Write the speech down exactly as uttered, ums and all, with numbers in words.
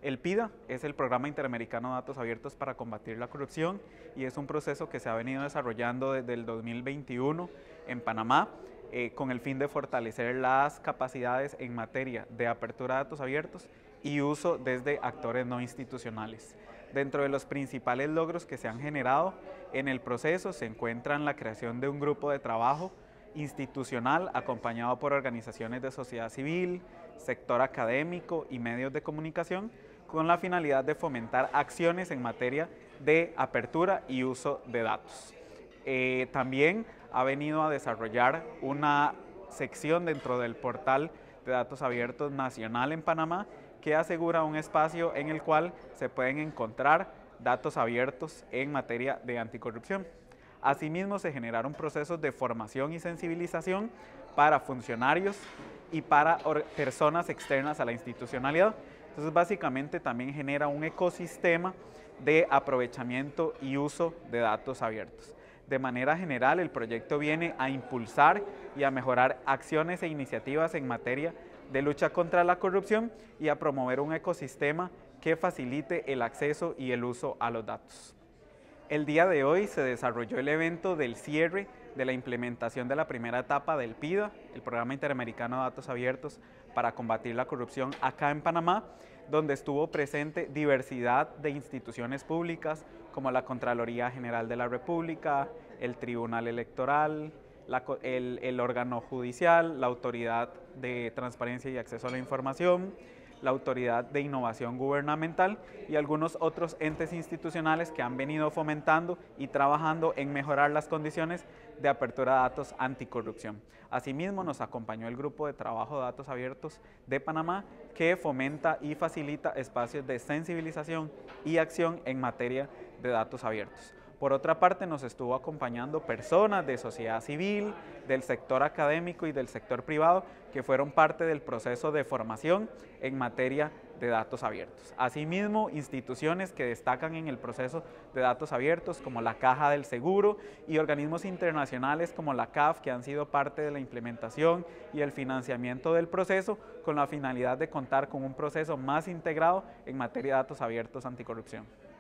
El PIDA es el Programa Interamericano de Datos Abiertos para combatir la corrupción y es un proceso que se ha venido desarrollando desde el dos mil veintiuno en Panamá eh, con el fin de fortalecer las capacidades en materia de apertura de datos abiertos y uso desde actores no institucionales. Dentro de los principales logros que se han generado en el proceso se encuentran la creación de un grupo de trabajo institucional acompañado por organizaciones de sociedad civil, sector académico y medios de comunicación con la finalidad de fomentar acciones en materia de apertura y uso de datos. Eh, también ha venido a desarrollar una sección dentro del portal de datos abiertos nacional en Panamá que asegura un espacio en el cual se pueden encontrar datos abiertos en materia de anticorrupción. Asimismo, se generaron procesos de formación y sensibilización para funcionarios y para personas externas a la institucionalidad. Entonces, básicamente también genera un ecosistema de aprovechamiento y uso de datos abiertos. De manera general, el proyecto viene a impulsar y a mejorar acciones e iniciativas en materia de lucha contra la corrupción y a promover un ecosistema que facilite el acceso y el uso a los datos. El día de hoy se desarrolló el evento del cierre de la implementación de la primera etapa del PIDA, el Programa Interamericano de Datos Abiertos para combatir la corrupción acá en Panamá, donde estuvo presente diversidad de instituciones públicas como la Contraloría General de la República, el Tribunal Electoral, la, el, el órgano judicial, la Autoridad de Transparencia y Acceso a la Información, la Autoridad de Innovación Gubernamental y algunos otros entes institucionales que han venido fomentando y trabajando en mejorar las condiciones de apertura de datos anticorrupción. Asimismo, nos acompañó el Grupo de Trabajo de Datos Abiertos de Panamá, que fomenta y facilita espacios de sensibilización y acción en materia de datos abiertos. Por otra parte, nos estuvo acompañando personas de sociedad civil, del sector académico y del sector privado que fueron parte del proceso de formación en materia de datos abiertos. Asimismo, instituciones que destacan en el proceso de datos abiertos como la Caja del Seguro y organismos internacionales como la C A F que han sido parte de la implementación y el financiamiento del proceso con la finalidad de contar con un proceso más integrado en materia de datos abiertos anticorrupción.